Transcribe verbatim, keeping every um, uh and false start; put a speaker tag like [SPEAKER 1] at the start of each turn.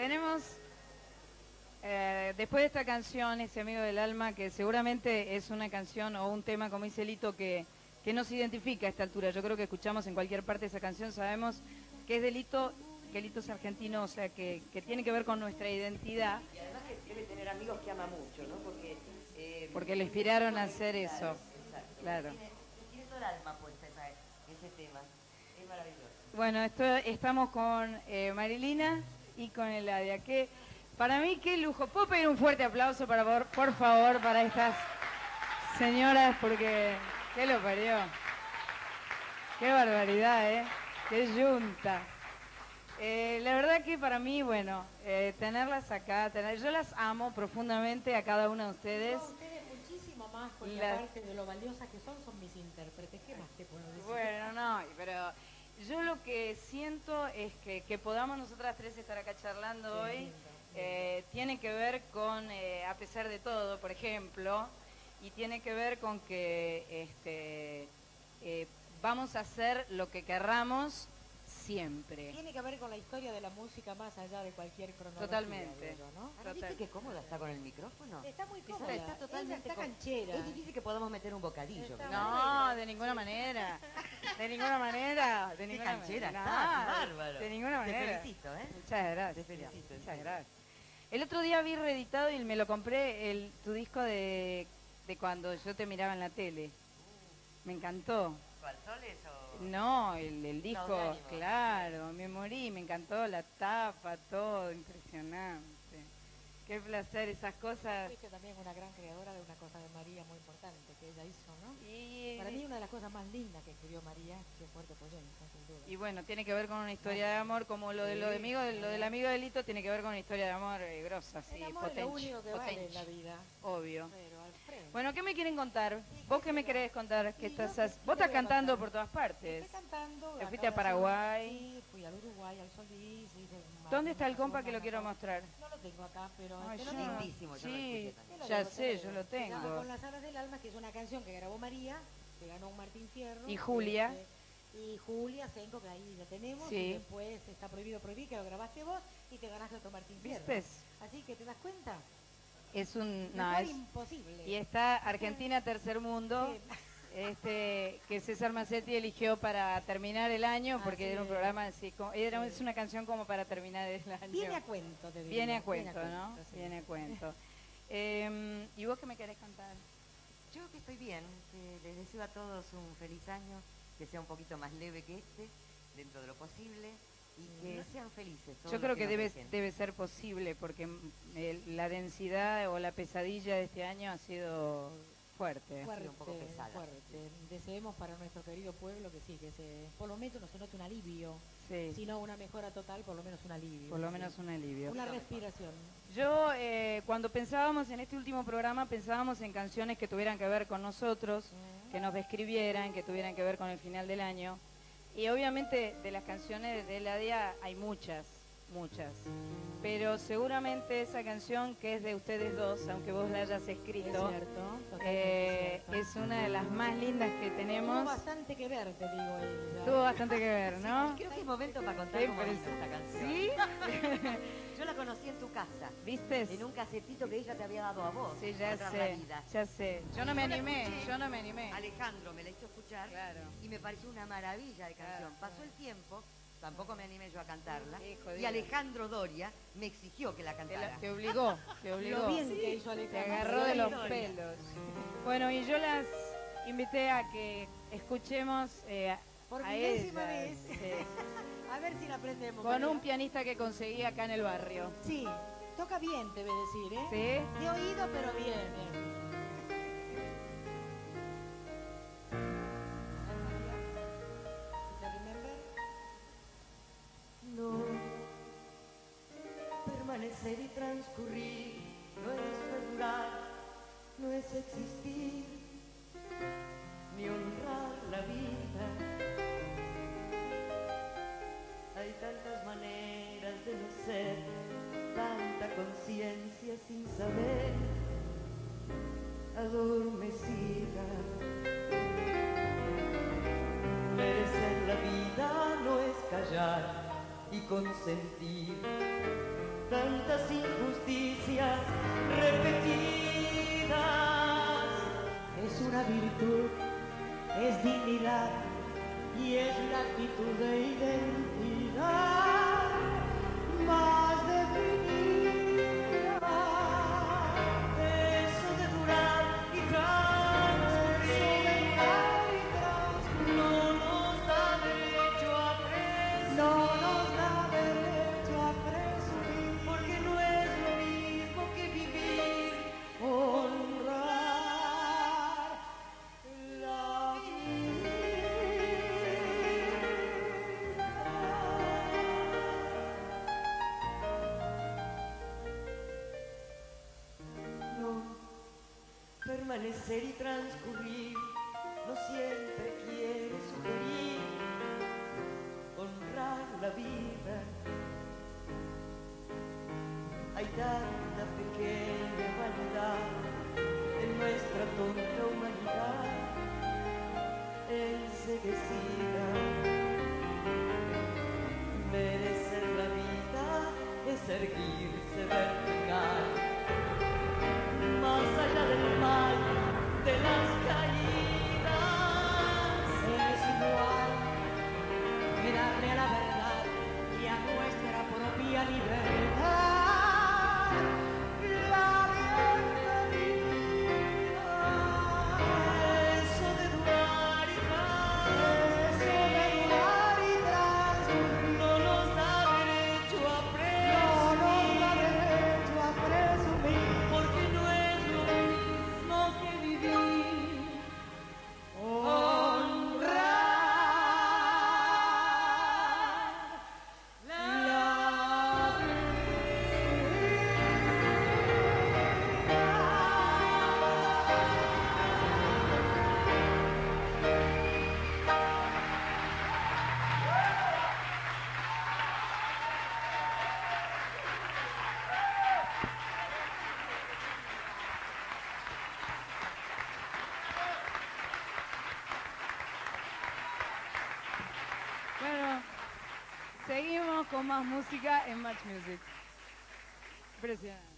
[SPEAKER 1] tenemos, eh, después de esta canción, ese amigo del alma, que seguramente es una canción o un tema, como dice Lito, que, que nos identifica a esta altura. Yo creo que escuchamos en cualquier parte esa canción, sabemos que es de Lito, que Lito es argentino, o sea, que, que tiene que ver con nuestra identidad.
[SPEAKER 2] Y además que debe tener amigos que ama mucho, ¿no? Porque, eh,
[SPEAKER 1] Porque le inspiraron a hacer
[SPEAKER 2] claro,
[SPEAKER 1] eso.
[SPEAKER 2] Exacto.
[SPEAKER 1] Claro.
[SPEAKER 2] Tiene, tiene todo el alma puesta esa, ese tema. Es maravilloso.
[SPEAKER 1] Bueno, esto, estamos con eh, Marilina y con Eladia, que para mí qué lujo. ¿Puedo pedir un fuerte aplauso, para por, por favor, para estas señoras? Porque, ¿qué lo parió? Qué barbaridad, ¿eh? Qué yunta. Eh, la verdad que para mí, bueno, eh, tenerlas acá, tener, yo las amo profundamente a cada una de ustedes.
[SPEAKER 3] No, ustedes muchísimo más, porque
[SPEAKER 1] La...
[SPEAKER 3] aparte de lo valiosas que son, son mis intérpretes. ¿Qué más te puedo decir?
[SPEAKER 1] Bueno, no, pero yo lo que siento es que, que podamos nosotras tres estar acá charlando
[SPEAKER 3] Sí,
[SPEAKER 1] hoy,
[SPEAKER 3] lindo,
[SPEAKER 1] eh, tiene que ver con, eh, a pesar de todo, por ejemplo, y tiene que ver con que este, eh, vamos a hacer lo que querramos siempre.
[SPEAKER 3] Tiene que ver con la historia de la música más allá de cualquier cronología.
[SPEAKER 1] Totalmente.
[SPEAKER 3] Digo, ¿no?
[SPEAKER 2] Ahora, ¿viste qué cómoda está con el micrófono?
[SPEAKER 3] Está muy
[SPEAKER 2] Está-
[SPEAKER 3] cómoda.
[SPEAKER 2] Está totalmente
[SPEAKER 3] Ella está
[SPEAKER 2] com-
[SPEAKER 3] canchera.
[SPEAKER 2] Es difícil que podamos meter un bocadillo.
[SPEAKER 3] Está
[SPEAKER 2] ¿verdad?
[SPEAKER 1] No, de ninguna manera. De ninguna manera. De
[SPEAKER 2] Qué
[SPEAKER 1] ninguna
[SPEAKER 2] canchera
[SPEAKER 1] manera.
[SPEAKER 2] está,
[SPEAKER 1] No,
[SPEAKER 2] bárbaro.
[SPEAKER 1] De ninguna
[SPEAKER 2] Te
[SPEAKER 1] manera.
[SPEAKER 2] felicito, ¿eh?
[SPEAKER 1] Muchas gracias.
[SPEAKER 2] Te felicito,
[SPEAKER 1] Muchas
[SPEAKER 2] sí.
[SPEAKER 1] gracias. El otro día vi reeditado y me lo compré, el, tu disco de, de cuando yo te miraba en la tele. Me encantó.
[SPEAKER 2] ¿Cuál, Soles o...?
[SPEAKER 1] No, el, el disco,
[SPEAKER 2] Estado de ánimo.
[SPEAKER 1] claro, me morí, me encantó la tapa, todo, impresionante. Qué placer, esas cosas.
[SPEAKER 3] Fuiste también una gran creadora de una cosa de María muy importante que ella hizo, ¿no?
[SPEAKER 1] Y,
[SPEAKER 3] Para mí una de las cosas más lindas que escribió María fue Fuerte Pollenza, sin duda.
[SPEAKER 1] y bueno, tiene que ver con una historia de amor, como lo de lo de amigo, lo del amigo de Lito tiene que ver con una historia de amor eh, grosa, sí,
[SPEAKER 3] El amor es lo
[SPEAKER 1] potente,
[SPEAKER 3] único que vale en
[SPEAKER 1] potente,
[SPEAKER 3] la vida.
[SPEAKER 1] obvio.
[SPEAKER 3] Pero Alfredo.
[SPEAKER 1] Bueno, ¿qué me quieren contar? ¿Vos qué me querés contar? ¿Qué
[SPEAKER 3] Y yo
[SPEAKER 1] estás
[SPEAKER 3] qué-
[SPEAKER 1] hac-
[SPEAKER 3] qué
[SPEAKER 1] Vos
[SPEAKER 3] te
[SPEAKER 1] estás
[SPEAKER 3] voy a
[SPEAKER 1] cantando
[SPEAKER 3] contar.
[SPEAKER 1] por todas partes.
[SPEAKER 3] Estoy cantando.
[SPEAKER 1] Te
[SPEAKER 3] acabo
[SPEAKER 1] fuiste a
[SPEAKER 3] de
[SPEAKER 1] Paraguay.
[SPEAKER 3] hacer- Sí, fui al Uruguay, al Solís. hice una-
[SPEAKER 1] ¿Dónde está el
[SPEAKER 3] una
[SPEAKER 1] compa que
[SPEAKER 3] segunda
[SPEAKER 1] lo quiero
[SPEAKER 3] acá.
[SPEAKER 1] mostrar?
[SPEAKER 3] No lo tengo acá, pero
[SPEAKER 1] Ay,
[SPEAKER 3] te lo
[SPEAKER 1] yo
[SPEAKER 3] digo.
[SPEAKER 1] no-
[SPEAKER 2] Lindísimo, yo lo
[SPEAKER 1] sí,
[SPEAKER 2] escuché también.
[SPEAKER 3] Te lo
[SPEAKER 1] ya
[SPEAKER 3] debo, te
[SPEAKER 1] sé,
[SPEAKER 3] lo
[SPEAKER 1] yo
[SPEAKER 3] debo.
[SPEAKER 1] lo
[SPEAKER 3] Se llama
[SPEAKER 1] tengo.
[SPEAKER 3] Con las alas del alma, que es una canción que grabó María, que ganó un Martín Fierro.
[SPEAKER 1] Y Julia.
[SPEAKER 3] Este, y Julia Senco, que ahí la tenemos.
[SPEAKER 1] Sí.
[SPEAKER 3] Y después Está Prohibido Prohibir, que lo grabaste vos, y te ganaste otro Martín Fierro.
[SPEAKER 1] ¿Viste?
[SPEAKER 3] Así que te das cuenta.
[SPEAKER 1] Es un... No,
[SPEAKER 3] Mejor
[SPEAKER 1] es,
[SPEAKER 3] imposible.
[SPEAKER 1] y está Argentina Tercer Mundo,
[SPEAKER 3] Sí.
[SPEAKER 1] este, que César Macetti eligió para terminar el año, porque
[SPEAKER 3] Así
[SPEAKER 1] era un
[SPEAKER 3] es.
[SPEAKER 1] programa así, como- era,
[SPEAKER 3] Sí.
[SPEAKER 1] es una canción como para terminar el año.
[SPEAKER 3] Viene a cuento, te digo.
[SPEAKER 1] Viene a cuento, ¿no?
[SPEAKER 3] sí.
[SPEAKER 1] Viene a cuento. Eh, ¿Y vos qué me querés contar?
[SPEAKER 2] Yo que estoy bien, que les deseo a todos un feliz año, que sea un poquito más leve que este, dentro de lo posible, y que sean felices. todos
[SPEAKER 1] Yo
[SPEAKER 2] los
[SPEAKER 1] creo que
[SPEAKER 2] nos
[SPEAKER 1] debe,
[SPEAKER 2] dejen.
[SPEAKER 1] debe ser posible, porque mm, el- la densidad o la pesadilla de este año ha sido fuerte.
[SPEAKER 2] Ha
[SPEAKER 3] Fuerte,
[SPEAKER 2] sido un poco pesada.
[SPEAKER 3] fuerte. Deseemos para nuestro querido pueblo que sí, que se, por lo menos no se note un alivio,
[SPEAKER 1] Sí,
[SPEAKER 3] si no una mejora total, por lo menos un alivio.
[SPEAKER 1] por lo
[SPEAKER 3] sí.
[SPEAKER 1] menos un alivio.
[SPEAKER 3] Una respiración.
[SPEAKER 1] Yo, eh, cuando pensábamos en este último programa, pensábamos en canciones que tuvieran que ver con nosotros, que nos describieran, que tuvieran que ver con el final del año. Y obviamente de las canciones de Eladia hay muchas, muchas. Pero seguramente esa canción que es de ustedes dos, aunque vos la hayas
[SPEAKER 3] Es
[SPEAKER 1] escrito,
[SPEAKER 3] cierto,
[SPEAKER 1] eh,
[SPEAKER 3] totalmente cierto.
[SPEAKER 1] es una de las más lindas que
[SPEAKER 3] Tuvo
[SPEAKER 1] tenemos.
[SPEAKER 3] bastante que ver, te digo ella.
[SPEAKER 1] Tuvo bastante que ver, ¿no?
[SPEAKER 2] Creo que es momento para contar
[SPEAKER 1] Sí,
[SPEAKER 2] cómo
[SPEAKER 1] pero
[SPEAKER 2] vino
[SPEAKER 1] es-
[SPEAKER 2] esta canción.
[SPEAKER 1] ¿Sí?
[SPEAKER 2] Yo la conocí en tu casa,
[SPEAKER 1] ¿Viste?
[SPEAKER 2] en un casetito que ella te había dado a vos.
[SPEAKER 1] Sí, ya
[SPEAKER 2] Otra
[SPEAKER 1] sé,
[SPEAKER 2] realidad.
[SPEAKER 1] ya sé. Yo no me
[SPEAKER 2] Yo la
[SPEAKER 1] animé,
[SPEAKER 2] escuché.
[SPEAKER 1] yo no me animé.
[SPEAKER 2] Alejandro me la hizo escuchar
[SPEAKER 1] Claro.
[SPEAKER 2] y me pareció una maravilla de canción.
[SPEAKER 1] Claro.
[SPEAKER 2] Pasó el tiempo, tampoco me animé yo a cantarla,
[SPEAKER 1] Sí,
[SPEAKER 2] y
[SPEAKER 1] jodida.
[SPEAKER 2] Alejandro Doria me exigió que la
[SPEAKER 1] Te,
[SPEAKER 2] cantara.
[SPEAKER 1] la- te obligó, te obligó.
[SPEAKER 3] Lo bien que hizo
[SPEAKER 1] Te
[SPEAKER 3] Alejandro.
[SPEAKER 1] agarró de los
[SPEAKER 2] Historia.
[SPEAKER 1] pelos. Bueno, y yo las invité a que escuchemos eh,
[SPEAKER 3] Por
[SPEAKER 1] a
[SPEAKER 3] milésima
[SPEAKER 1] ellas,
[SPEAKER 3] vez.
[SPEAKER 1] sí,
[SPEAKER 3] A ver si la aprendemos.
[SPEAKER 1] con
[SPEAKER 3] María.
[SPEAKER 1] un pianista que conseguí acá en el barrio.
[SPEAKER 3] Sí, toca bien, te voy a decir, ¿eh?
[SPEAKER 1] ¿Sí?
[SPEAKER 3] De oído, pero bien. ¿eh? ¿Te remember?
[SPEAKER 2] No, permanecer y transcurrir no es perdurar, no es existir, ni honrar la vida. Hay tantas maneras de no ser, tanta conciencia sin saber, adormecida. Merecer la vida no es callar y consentir
[SPEAKER 4] tantas injusticias repetidas. Es una virtud, es dignidad y es la actitud de identidad más definida. Eso de durar y transcurrir no nos da derecho a presumir. No nos da derecho a presumir, porque no es lo mismo que vivir, honrar la permanecer y transcurrir no siempre quiere sugerir honrar la vida. Hay tanta pequeña vanidad en nuestra tonta humanidad enseguecida. Merecer la vida es erguirse vertical más allá del mal, de las caídas. Es igual que darle a la verdad y a nuestra propia libertad la bienvenida. Eso de durar y transcurrir, eso de durar y transcurrir no nos da derecho a presumir, no nos da derecho a presumir, porque no es lo mismo que vivir, honrar la
[SPEAKER 1] Bueno, seguimos con más música en Match Music. Impresionante.